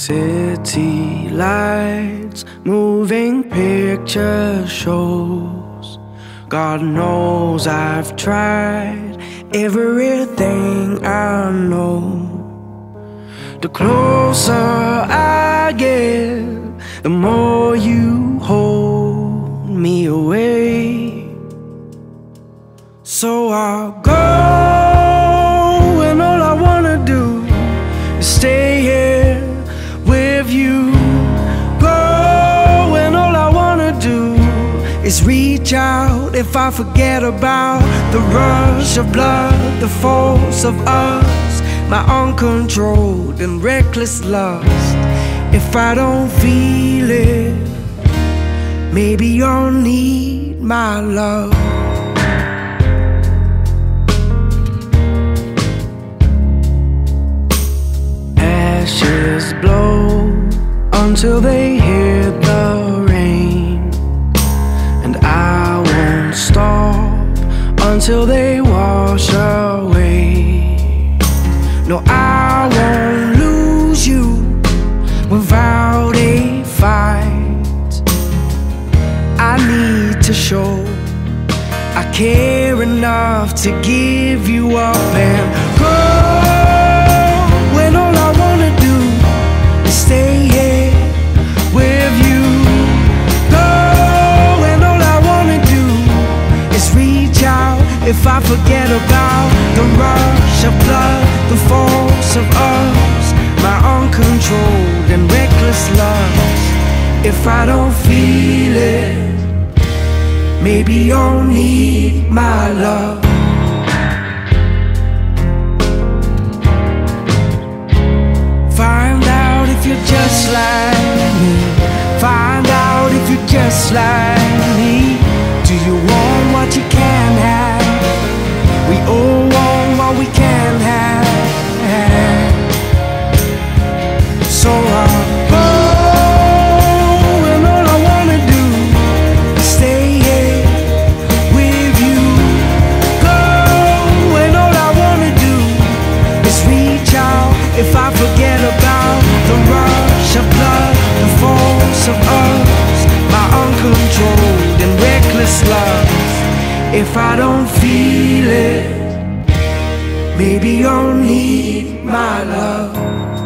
City lights, moving picture shows. God knows I've tried everything I know. The closer I get, the more you hold me away. So I'll go, and all I wanna do is stay here with you. Go, and all I wanna do is reach out. If I forget about the rush of blood, the force of us, my uncontrolled and reckless lust. If I don't feel it, maybe you'll need my love. Ashes blow until they hit the rain, and I won't stop until they wash away. No, I won't lose you without a fight. I need to show I care enough to give you up and go. When all I wanna do is stay here with you. Go, and all I wanna do is reach out. If I forget about the rush of blood, the force of us, my uncontrolled and reckless love. If I don't feel it, maybe you'll need my love. Find out if you're just like me. Find out if you're just like me. Do you want what you can't have? We all want what we can't have. So I'll go, and all I wanna do is stay here with you. Go, and all I wanna do is reach out. If I forget about the rush of blood, the force of us, my uncontrolled and reckless love. If I don't feel it, maybe you'll need my love.